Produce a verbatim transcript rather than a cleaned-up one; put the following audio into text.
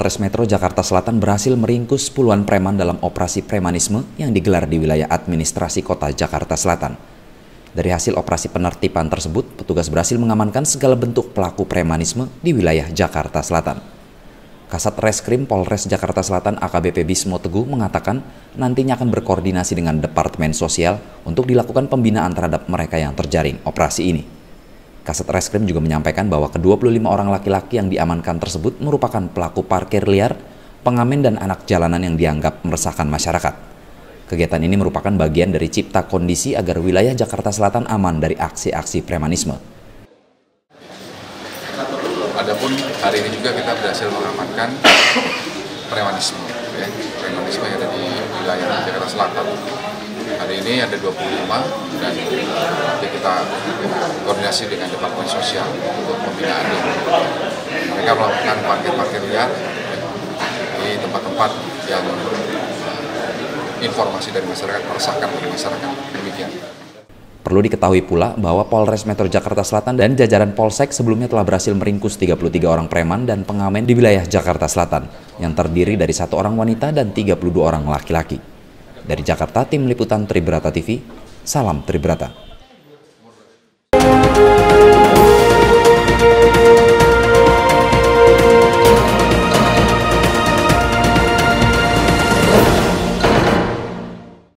Polres Metro Jakarta Selatan berhasil meringkus puluhan preman dalam operasi premanisme yang digelar di wilayah administrasi kota Jakarta Selatan. Dari hasil operasi penertiban tersebut, petugas berhasil mengamankan segala bentuk pelaku premanisme di wilayah Jakarta Selatan. Kasat Reskrim Polres Jakarta Selatan A K B P Bismo Teguh mengatakan nantinya akan berkoordinasi dengan Departemen Sosial untuk dilakukan pembinaan terhadap mereka yang terjaring operasi ini. Kasat Reskrim juga menyampaikan bahwa ke dua puluh lima orang laki-laki yang diamankan tersebut merupakan pelaku parkir liar, pengamen dan anak jalanan yang dianggap meresahkan masyarakat. Kegiatan ini merupakan bagian dari cipta kondisi agar wilayah Jakarta Selatan aman dari aksi-aksi premanisme. Adapun hari ini juga kita berhasil mengamankan premanisme, ya, premanisme yang ada di wilayah Jakarta Selatan. Hari ini ada dua puluh lima dan ya kita koordinasi dengan Departemen Sosial untuk pembinaan. Mereka melakukan parkir-parkir liar di tempat-tempat yang informasi dari masyarakat meresahkan dari masyarakat. Demikian. Perlu diketahui pula bahwa Polres Metro Jakarta Selatan dan jajaran Polsek sebelumnya telah berhasil meringkus tiga puluh tiga orang preman dan pengamen di wilayah Jakarta Selatan yang terdiri dari satu orang wanita dan tiga puluh dua orang laki-laki. Dari Jakarta, Tim Liputan Tribrata T V, salam Tribrata.